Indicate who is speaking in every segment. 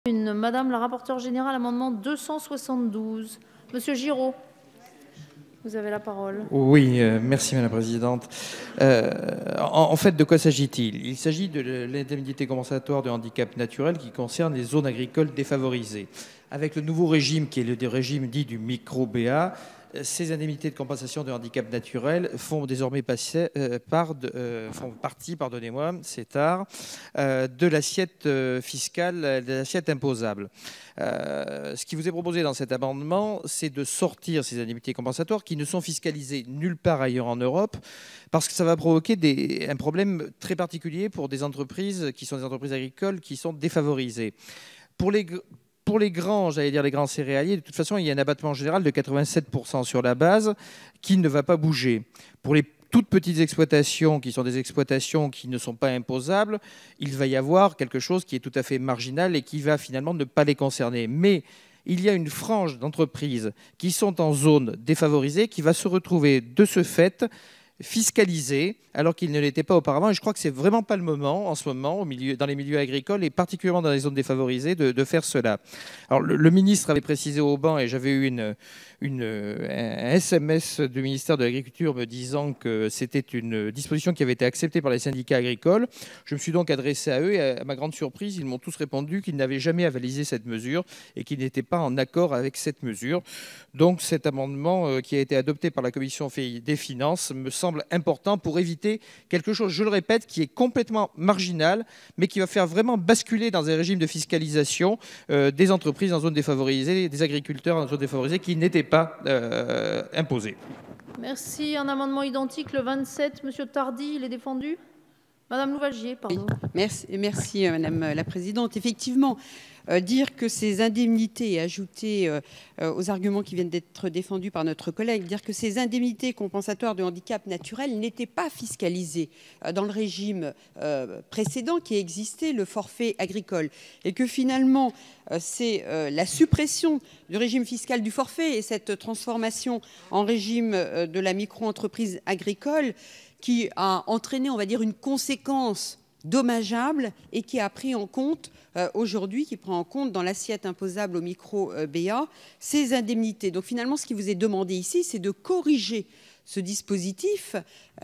Speaker 1: Madame la rapporteure générale, amendement 272. Monsieur Giraud, vous avez la parole.
Speaker 2: Oui, merci Madame la Présidente. En fait, de quoi s'agit-il? Il s'agit de l'indemnité compensatoire de handicap naturel qui concerne les zones agricoles défavorisées. Avec le nouveau régime, qui est le régime dit du micro-BA, ces indemnités de compensation de handicap naturel font désormais partie, c'est tard, de l'assiette fiscale, de l'assiette imposable. Ce qui vous est proposé dans cet amendement, c'est de sortir ces indemnités compensatoires qui ne sont fiscalisées nulle part ailleurs en Europe, parce que ça va provoquer un problème très particulier pour des entreprises qui sont des entreprises agricoles qui sont défavorisées. Pour les grands, j'allais dire les grands céréaliers, de toute façon, il y a un abattement général de 87% sur la base qui ne va pas bouger. Pour les toutes petites exploitations qui sont des exploitations qui ne sont pas imposables, il va y avoir quelque chose qui est tout à fait marginal et qui va finalement ne pas les concerner. Mais il y a une frange d'entreprises qui sont en zone défavorisée qui va se retrouver de ce fait fiscalisés alors qu'ils ne l'étaient pas auparavant. Et je crois que c'est vraiment pas le moment en ce moment dans les milieux agricoles et particulièrement dans les zones défavorisées de faire cela. Alors le ministre avait précisé au banc et j'avais eu un SMS du ministère de l'Agriculture me disant que c'était une disposition qui avait été acceptée par les syndicats agricoles. Je me suis donc adressé à eux et à ma grande surprise, ils m'ont tous répondu qu'ils n'avaient jamais avalisé cette mesure et qu'ils n'étaient pas en accord avec cette mesure. Donc cet amendement qui a été adopté par la Commission des finances me semble important pour éviter quelque chose, je le répète, qui est complètement marginal, mais qui va faire vraiment basculer dans un régime de fiscalisation des entreprises en zone défavorisée, des agriculteurs en zone défavorisée qui n'étaient pas imposés.
Speaker 1: Merci. Un amendement identique, le 27. Monsieur Tardy, il est défendu. Madame Louvagier, pardon.
Speaker 3: Oui, merci Madame la Présidente. Effectivement, dire que ces indemnités, ajouter aux arguments qui viennent d'être défendus par notre collègue, dire que ces indemnités compensatoires de handicap naturel n'étaient pas fiscalisées dans le régime précédent qui existait, le forfait agricole, et que finalement, c'est la suppression du régime fiscal du forfait et cette transformation en régime de la micro-entreprise agricole qui a entraîné, on va dire, une conséquence dommageable et qui a pris en compte aujourd'hui, qui prend en compte dans l'assiette imposable au micro-BA, ces indemnités. Donc finalement, ce qui vous est demandé ici, c'est de corriger ce dispositif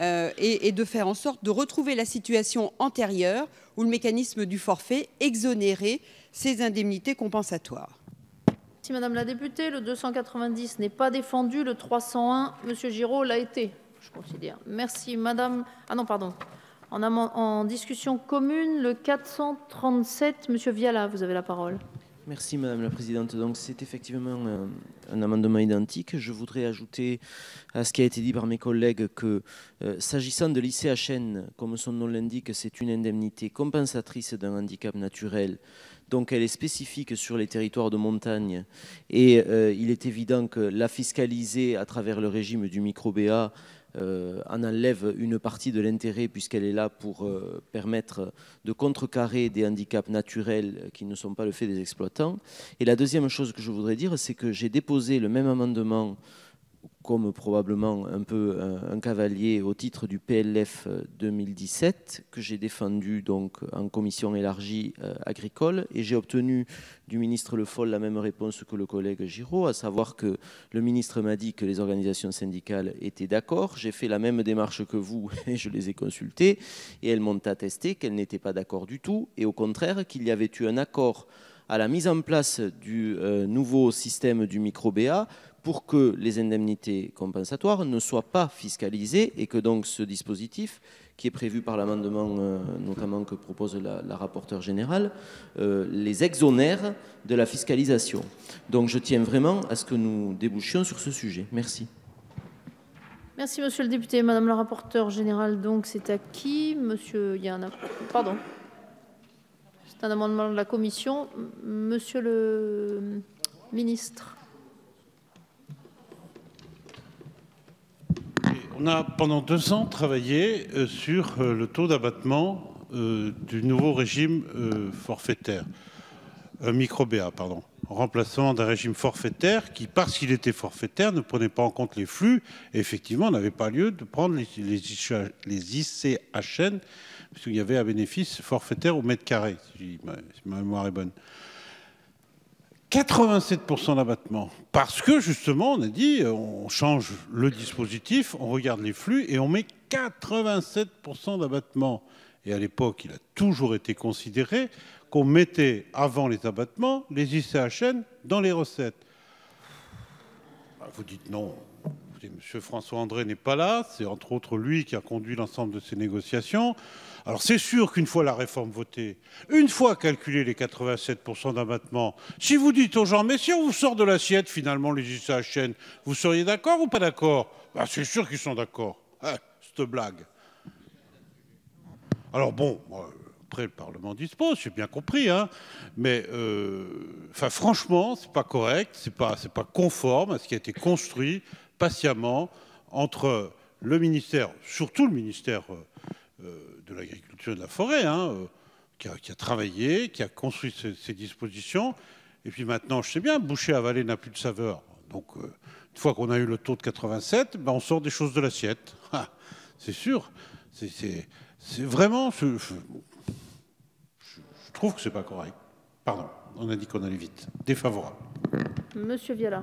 Speaker 3: et de faire en sorte de retrouver la situation antérieure où le mécanisme du forfait exonérait ces indemnités compensatoires.
Speaker 1: Merci Madame la députée. Le 290 n'est pas défendu. Le 301, Monsieur Giraud l'a été. Je considère. Merci Madame. Ah non, pardon. En discussion commune, le 437, Monsieur Viala, vous avez la parole.
Speaker 4: Merci Madame la Présidente. Donc c'est effectivement un amendement identique. Je voudrais ajouter à ce qui a été dit par mes collègues que s'agissant de l'ICHN, comme son nom l'indique, c'est une indemnité compensatrice d'un handicap naturel. Donc elle est spécifique sur les territoires de montagne et il est évident que la fiscaliser à travers le régime du micro-BA en enlève une partie de l'intérêt puisqu'elle est là pour permettre de contrecarrer des handicaps naturels qui ne sont pas le fait des exploitants. Et la deuxième chose que je voudrais dire, c'est que j'ai déposé le même amendement comme probablement un peu un cavalier au titre du PLF 2017 que j'ai défendu donc en commission élargie agricole et j'ai obtenu du ministre Le Foll la même réponse que le collègue Giraud, à savoir que le ministre m'a dit que les organisations syndicales étaient d'accord. J'ai fait la même démarche que vous et je les ai consultées et elles m'ont attesté qu'elles n'étaient pas d'accord du tout et au contraire qu'il y avait eu un accord à la mise en place du nouveau système du micro-BA pour que les indemnités compensatoires ne soient pas fiscalisées et que donc ce dispositif, qui est prévu par l'amendement notamment que propose la rapporteure générale, les exonère de la fiscalisation. Donc je tiens vraiment à ce que nous débouchions sur ce sujet. Merci.
Speaker 1: Merci Monsieur le député. Madame la rapporteure générale, donc c'est à qui? Monsieur, il y a un... Pardon. C'est un amendement de la commission. Monsieur le ministre.
Speaker 5: On a pendant 2 ans travaillé sur le taux d'abattement du nouveau régime forfaitaire, micro-BA, pardon, en remplacement d'un régime forfaitaire qui, parce qu'il était forfaitaire, ne prenait pas en compte les flux. Et effectivement, n'avait pas lieu de prendre les ICHN, puisqu'il y avait un bénéfice forfaitaire au mètre carré, si ma mémoire est bonne. 87% d'abattement. Parce que justement, on a dit, on change le dispositif, on regarde les flux et on met 87% d'abattement. Et à l'époque, il a toujours été considéré qu'on mettait avant les abattements les ICHN dans les recettes. Vous dites non. M. François André n'est pas là, c'est entre autres lui qui a conduit l'ensemble de ces négociations. Alors c'est sûr qu'une fois la réforme votée, une fois calculé les 87% d'abattement, si vous dites aux gens, mais si on vous sort de l'assiette finalement les ICHN, vous seriez d'accord ou pas d'accord? C'est sûr qu'ils sont d'accord. Cette blague. Alors bon, après le Parlement dispose, j'ai bien compris, hein, mais franchement, c'est pas correct, c'est pas conforme à ce qui a été construit patiemment entre le ministère, surtout le ministère de l'Agriculture et de la Forêt, hein, qui a travaillé, qui a construit ces dispositions. Et puis maintenant, je sais bien, boucher avalé n'a plus de saveur. Donc, une fois qu'on a eu le taux de 87, on sort des choses de l'assiette. C'est sûr. C'est vraiment... Je trouve que c'est pas correct. Pardon, on a dit qu'on allait vite. Défavorable.
Speaker 1: Monsieur Viala.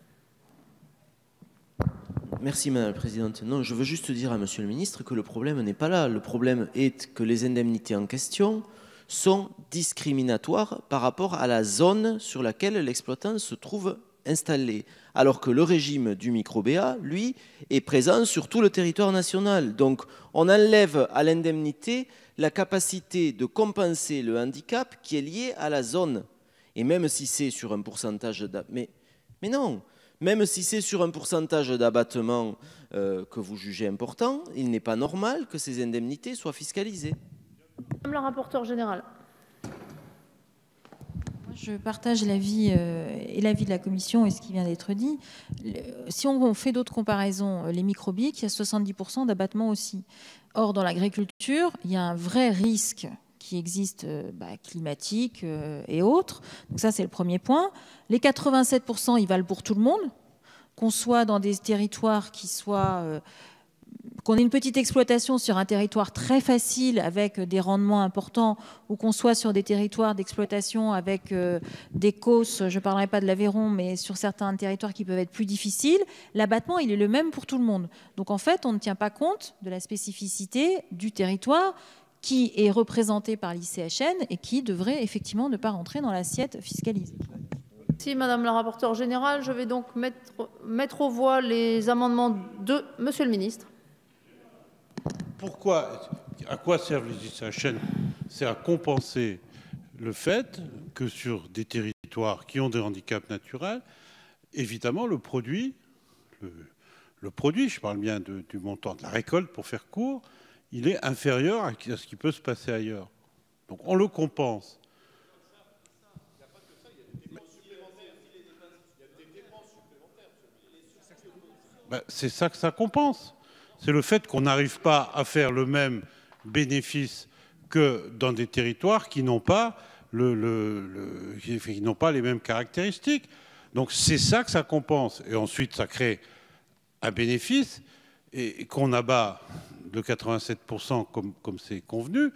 Speaker 4: Merci Madame la Présidente. Non, je veux juste dire à Monsieur le Ministre que le problème n'est pas là. Le problème est que les indemnités en question sont discriminatoires par rapport à la zone sur laquelle l'exploitant se trouve installé. Alors que le régime du micro-BA, lui, est présent sur tout le territoire national. Donc on enlève à l'indemnité la capacité de compenser le handicap qui est lié à la zone. Et même si c'est sur un pourcentage... Mais non. Même si c'est sur un pourcentage d'abattement que vous jugez important, il n'est pas normal que ces indemnités soient fiscalisées.
Speaker 1: Madame la rapporteure générale.
Speaker 6: Je partage l'avis et l'avis de la Commission et ce qui vient d'être dit. Si on fait d'autres comparaisons, les microbiques, il y a 70% d'abattement aussi. Or, dans l'agriculture, il y a un vrai risque qui existe, climatique et autres. Donc ça, c'est le premier point. Les 87%, ils valent pour tout le monde, qu'on soit dans des territoires qui soient... qu'on ait une petite exploitation sur un territoire très facile avec des rendements importants ou qu'on soit sur des territoires d'exploitation avec des causses, je ne parlerai pas de l'Aveyron, mais sur certains territoires qui peuvent être plus difficiles, l'abattement, il est le même pour tout le monde. Donc en fait, on ne tient pas compte de la spécificité du territoire qui est représenté par l'ICHN et qui devrait effectivement ne pas rentrer dans l'assiette fiscalisée.
Speaker 1: Merci Madame la rapporteure générale. Je vais donc mettre aux voix les amendements de Monsieur le Ministre.
Speaker 5: Pourquoi, à quoi servent les ICHN? C'est à compenser le fait que sur des territoires qui ont des handicaps naturels, évidemment, le produit, je parle bien du montant de la récolte pour faire court, il est inférieur à ce qui peut se passer ailleurs. Donc on le compense. C'est ça que ça compense. C'est le fait qu'on n'arrive pas à faire le même bénéfice que dans des territoires qui n'ont pas, qui n'ont pas les mêmes caractéristiques. Donc c'est ça que ça compense. Et ensuite, ça crée un bénéfice et qu'on abat de 87% comme c'est convenu.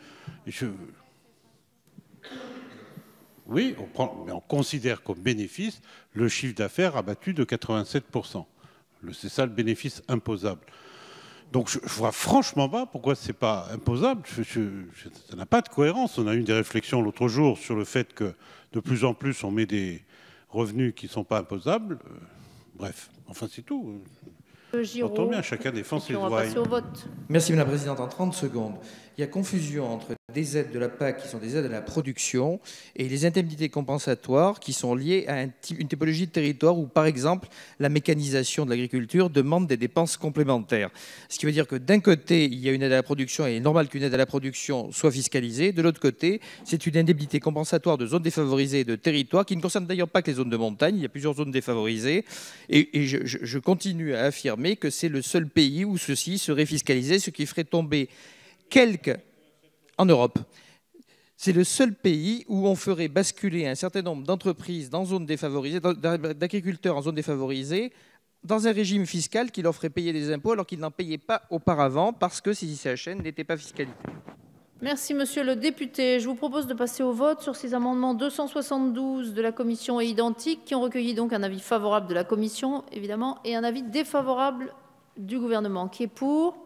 Speaker 5: Oui, mais on considère comme bénéfice le chiffre d'affaires abattu de 87%. C'est ça le bénéfice imposable. Donc je ne vois franchement pas pourquoi ce n'est pas imposable. Ça n'a pas de cohérence. On a eu des réflexions l'autre jour sur le fait que de plus en plus on met des revenus qui ne sont pas imposables. Bref, enfin c'est tout. J'entends bien, chacun défend ses droits.
Speaker 2: Merci Madame la Présidente. En 30 secondes, il y a confusion entre des aides de la PAC qui sont des aides à la production et les indemnités compensatoires qui sont liées à une typologie de territoire où, par exemple, la mécanisation de l'agriculture demande des dépenses complémentaires. Ce qui veut dire que d'un côté, il y a une aide à la production et il est normal qu'une aide à la production soit fiscalisée. De l'autre côté, c'est une indemnité compensatoire de zones défavorisées et de territoires qui ne concerne d'ailleurs pas que les zones de montagne. Il y a plusieurs zones défavorisées. Et je continue à affirmer que c'est le seul pays où ceci serait fiscalisé, ce qui ferait tomber en Europe. C'est le seul pays où on ferait basculer un certain nombre d'entreprises dans zones défavorisées, d'agriculteurs en zones défavorisées, dans un régime fiscal qui leur ferait payer des impôts alors qu'ils n'en payaient pas auparavant parce que ces ICHN n'étaient pas fiscalisés.
Speaker 1: Merci, monsieur le député. Je vous propose de passer au vote sur ces amendements 272 de la commission et identiques qui ont recueilli donc un avis favorable de la commission, évidemment, et un avis défavorable du gouvernement. Qui est pour?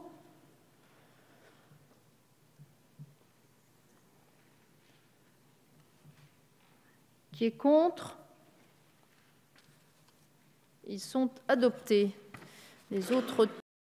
Speaker 1: Qui est contre? Ils sont adoptés. Les autres